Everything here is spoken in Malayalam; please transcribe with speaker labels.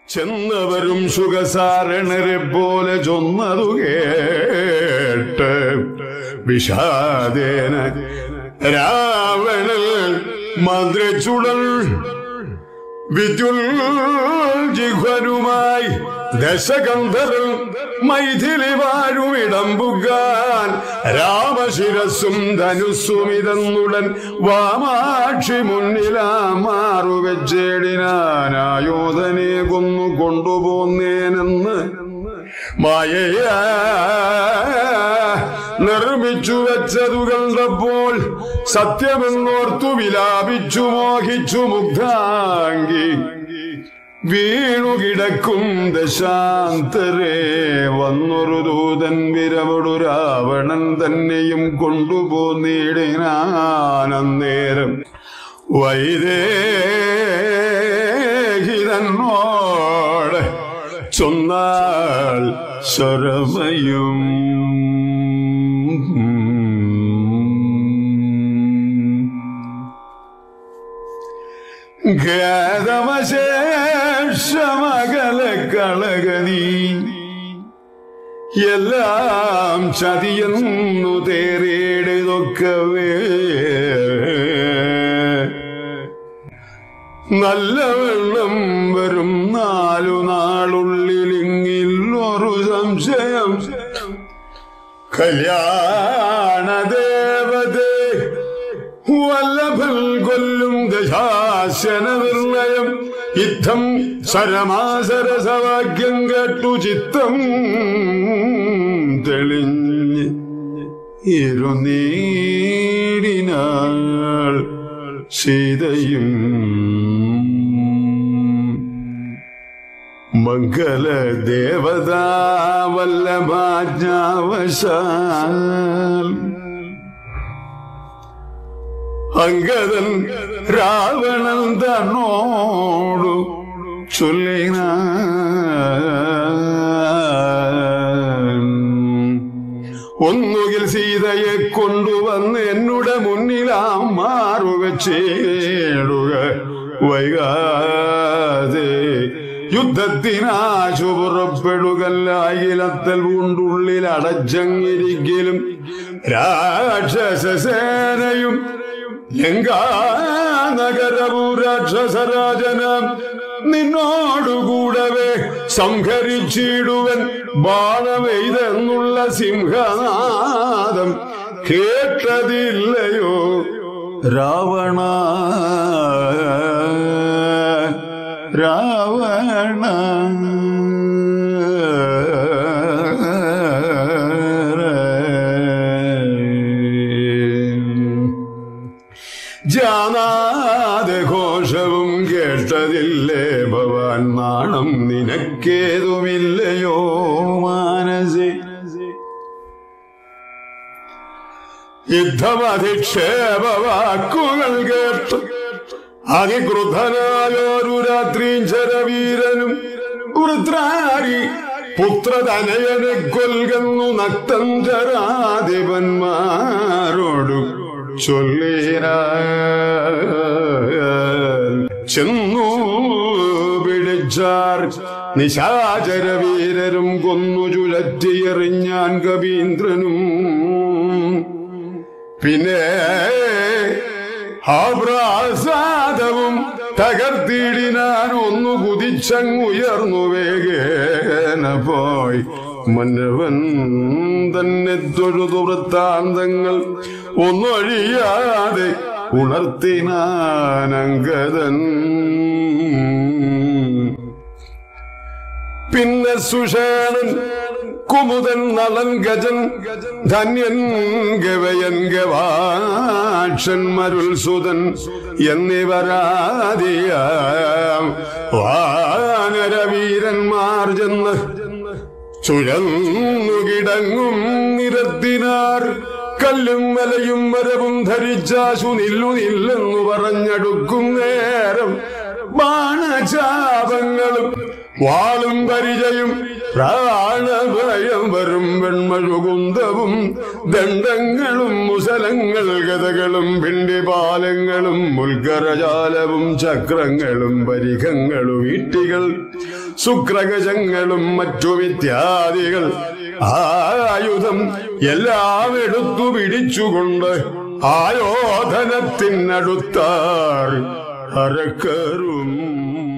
Speaker 1: ചെന്നവരും സുഖസാരണരെ പോലെ ചൊന്നതു കേട്ട് വിഷാദേന രാവണൽ മന്ത്രിച്ചുടൽ വിദ്യുൽജിഹ്വനുമായി ദശകന്ധരൽ മൈഥിലി വാരുമിടമ്പുകാൻ രാമശിരസ്സും ധനുസ്സുമിതന്നുടൻ വാമാക്ഷി മുന്നിലാമാറുവെച്ചേടിനായോധനെ കൊന്നു കൊണ്ടുപോന്നേനെന്ന് മായയാ നിർമ്മിച്ചു വെച്ചതു കണ്ടപ്പോൾ സത്യമെന്നോർത്തു വിലാപിച്ചു മോഹിച്ചു മുഗ്ധാംഗി വീണുകിടക്കും ദശാന്തരേ വന്നൊരു ദൂതൻ വിരവടു രാവണൻ തന്നെയും കൊണ്ടുപോന്നിടിനാനന്നേരം വൈദേഹിതന്നോട് ചൊന്നാൾ ശരമയും ഖേദമശേഷമകലെ കളകനീ എല്ലാം ചതിയെന്നു തേറിയിടതൊക്കവേ നല്ല വെള്ളം വരും 4 നാളുള്ളിലിങ്ങിൽ ഒരു സംശയം കല്യാണദേവതേ വല്ലഭൻ കൊല്ലും ദശാശന നിർണയം യുദ്ധം സരമാസരസവാക്യം കേട്ടു ചിത്തം തെളിഞ്ഞ് ഇരുന്നീടിനാൾ സീതയും മംഗല ദേവതാ വല്ലഭാജ്ഞാവശാൽ അങ്കദൻ രാവണൻ തന്നോടു ചൊല്ലിന ഒന്നുകിൽ സീതയെ കൊണ്ടുവന്ന് എന്നുടെ മുന്നിലാം മാറുവെച്ചേടുക വൈകാതെ യുദ്ധത്തിനാശു പുറപ്പെടുകല്ലായിലത്തൽ പൂണ്ടുള്ളിൽ അടച്ചങ്ങിരിക്കലും രാക്ഷസസേനയും ലങ്കാനഗരവും രാക്ഷസരാജനം നിന്നോടുകൂടവേ സംഹരിച്ചിടുവൻ ബാണമെയ്തെന്നുള്ള സിംഹനാദം കേട്ടതില്ലയോ രാവണ രാവണ ജാനാദഘോഷവും കേട്ടതില്ലേ ഭവാൻ നാണം നിനക്കേതുമില്ലയോ മാനസേ യുദ്ധമധിക്ഷേപ വാക്കുകൾ കേട്ട് അതിക്രുദ്ധനായൊരു രാത്രിയും ചരവീരനും വൃത്രാരി പുത്രതനയനെ കൊൽകുന്നു നക്തം ചരാധിപന്മാരോടും ചൊല്ലിന ചെന്നു പിടിച്ചാർ നിശാചരവീരരും കൊന്നു ചുഴറ്റിയെറിഞ്ഞാൻ കവീന്ദ്രനും പിന്നെ ആപ്രാസാദവും തകർത്തിടിനാൻ ഒന്നു കുതിച്ചങ്ങുയർന്നു വേഗേന പോയി മന്നവൻ തന്നെ തൊഴുതു വൃത്താന്തങ്ങൾ ഒന്നൊഴിയാതെ ഉണർത്തിനാനങ്കദൻ പിന്നെ സുഷേണൻ കുമുദൻ നളൻ ഗജൻ ധന്യൻ ഗവയൻ ഗവാക്ഷൻ മരുൾ സുതൻ എന്നിവരാദിയാം വാനരവീരന്മാർ ചെന്ന് ചുഴന്നുകിടങ്ങും നിരത്തിനാർ കല്ലും മലയും മരവും ധരിച്ചാശു നില്ലെന്നു പറഞ്ഞടുക്കും നേരം ബാണചാപങ്ങളും വാളും പരിചയും പ്രാണഭയം വരും വെൺമഴുകുന്തവും ദണ്ഡങ്ങളും മുസലങ്ങൾ ഗതകളും ഭിണ്ടിപാലങ്ങളും മുൽക്കരജാലവും ചക്രങ്ങളും പരിഖങ്ങളും ഈട്ടികൾ ശുക്രകജങ്ങളും മറ്റുമിത്യാദികൾ ആയുധം എല്ലാം എടുത്തു പിടിച്ചുകൊണ്ട് ആയോധനത്തിനടുത്താർ അരക്കരും